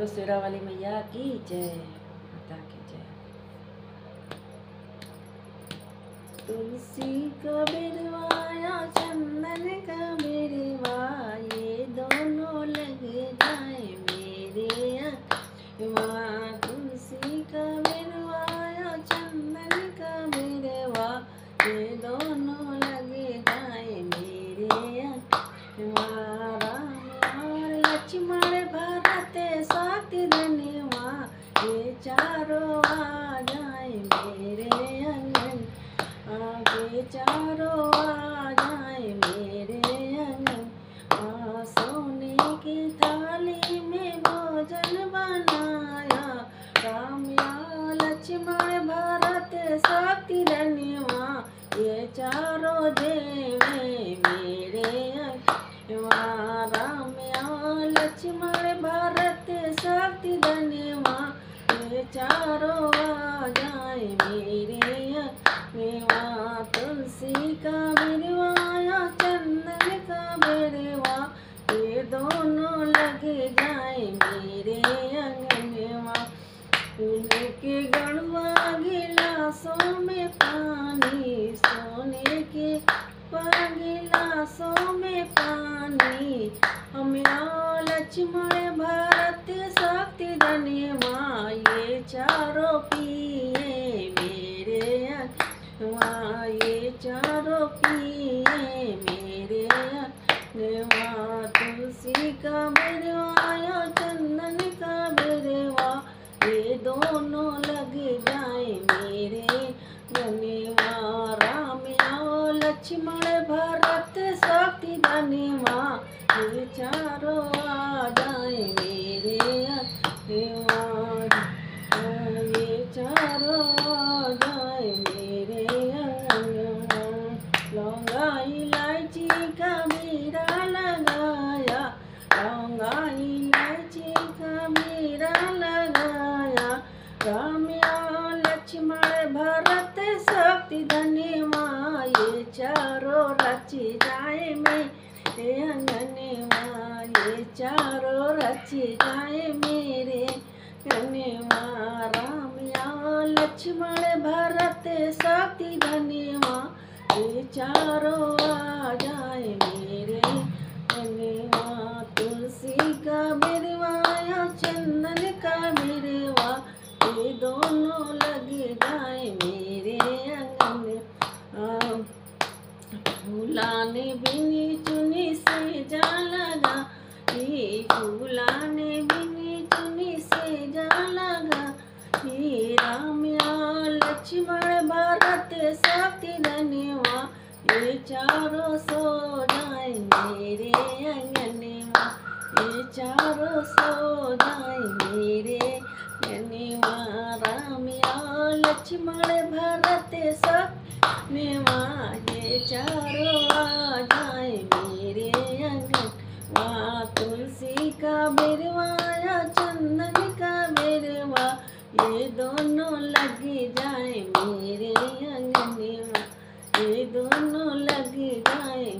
बोलो शेरा वाली मैया की जय, माता की जय। तुलसी का बिरवाया चंदन का बिरवा, ये दोनों लग जाए मेरे अखवा। तुलसी का बिरवाया चंदन का बिरवा, ये दोनों लग जाए मेरे अखवा। राम और लक्ष्मण भरत शत्रुघ्न, ये चारों आ जाए मेरे आंगन, आगे चारों आ जाए मेरे आंगन। सोने की थाली में भोजन बनाया, राम या लक्ष्मण भरत शत्रुघ्न, ये चारों देवे मेरे आंगन। राम या लक्ष्मण भरत शत्रुघ्न, ये चारों आ जाए मेरे अखवा। तुलसी का बिरवाया चंदन का बिरवा, ये दोनों लग जाए मेरे अंगनवा। सोने के गढ़वा गिलासों में पानी, सोने के गिलासों में पानी, हम लक्ष्मण भरत शत्रुघ्न, ये चारों पिए मेरे अखवा, ये चारों पिए मेरे अखवा। तुलसी का बिरवाया चंदन का बिरवा, ये दोनों लग जाए मेरे गनवा। राम या लक्ष्मण भरत शत्रुघ्न, ये चारों आ जाए मेरे अखवा, ये चारों आ जाए मेरे अखवा। लौंगा इलायची का बीरा लगाया, लौंगा इलायची का बीरा लगाया, राम या लक्ष्मण भरत शत्रुघ्न, ये चारों रच जाए मेरे अंगनवा, ये चारों रच जाए मेरे अंगनवा। राम या लक्ष्मण भरत शत्रुघ्न, ये चारों आ जाए मेरे अंगनवा। तुलसी का बिरवाया चंदन का बिरवा, ये दोनों लग जाए मेरे अंगन। फूलाने बिनी चुनी से जा लगा, ये फूलाने बिनी चुनी से जा लगा, ये राम या लक्ष्मण भरत शत्रुघ्न, ये चारों सो जाए मेरे अंगनवा, ये चारों सो जाए मेरे अंगनवा। राम या लक्ष्मण भरत शत्रुघ्न, ये चारों आ जाए मेरे अंगनवा। तुलसी का बिरवाया चंदन का बिरवा, ये दोनों लग जाए मेरे अंगनवा, ये दोनों लग जाए